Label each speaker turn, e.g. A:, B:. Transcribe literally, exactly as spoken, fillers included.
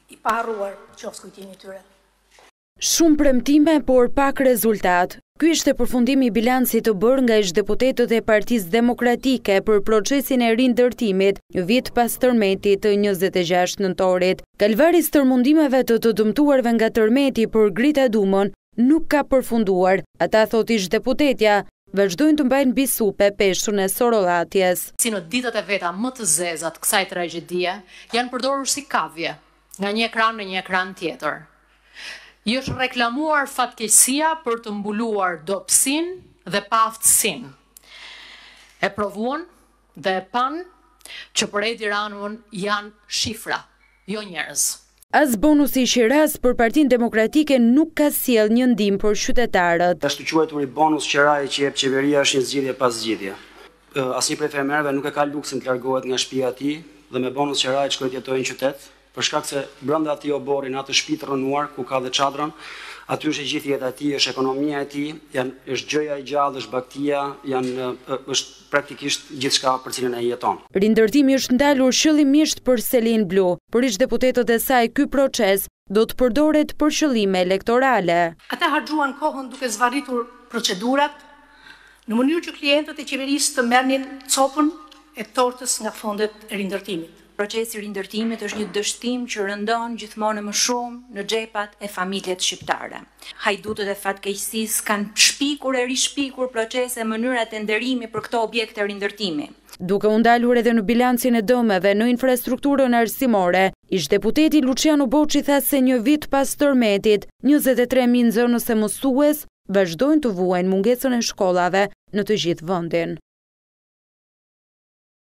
A: i paharruar qoftë kujtimi i tyre.
B: Shumë premtime, por pak rezultat. Ky ishte përfundimi i bilancit të bërë nga ish-deputetët e Partisë Demokratike për procesin e rindërtimit një vit pas tërmetit të njëzet e gjashtë nëntorit. Kalvari i stërmundimeve të të dëmtuarve nga tërmeti për Grita Dumën nuk ka përfunduar. Ata, thot ish-deputetja, vazhdojnë të mbajnë mbi supe peshën e Sorollatjes.
C: Si në ditët e veta më të zezat kësaj tragjedie, janë përdorur si kavje nga një ekran në një ekran tjetër. I është reklamuar fatkeqësia për të mbuluar dobësinë dhe paaftësinë. E provuan dhe e pan që për Edi Ramën janë shifra, jo njerëz.
B: As bonusi i Qiras për Partinë Demokratike nuk ka sjell një ndihmë për qytetarët.
D: Ashtu quajturi bonus Qiraj që jep qeveria është një zgjidhje pas zgjidhje. Asnjë prej fermerëve nuk e ka luksin të largohet nga shtëpia e tij dhe me bonus Qiraj shkojnë të jetojnë në qytet. Për shkak se brenda atij oborin atë shtëpi të rënuar ku ka dhe çadrën, aty është gjithë jeta e tij, është ekonomia e tij, janë është gjëja e gjallë, është bagtia, janë është praktikisht gjithçka për cilën ai jeton.
B: Rindërtimi është ndalur qëllimisht për Selin Blu, por ish-deputetët e saj ky proces do të përdoret për qëllime elektorale.
A: Ata harxhuan kohën duke zvarritur procedurat në mënyrë që klientët e qeverisë të merrnin copën e tortës nga fondet e rindërtimit.
E: Procesi i rindërtimit është një dështim që rëndon gjithmonë më shumë në xhepat e familjet shqiptare. Hajdutët e fatkeqësisë kanë shpikur e rishpikur procese e mënyrat e nderimit për këto objekte rindërtimi.
B: Duke u ndalur edhe në bilancin e dëmeve në infrastrukturën arsimore, ish-deputeti Luciano Boçi tha se një vit pas tërmetit, njëzet e tre mijë nxënës e mësues vazhdojnë të vuajnë mungesën e shkollave në të gjithë vendin.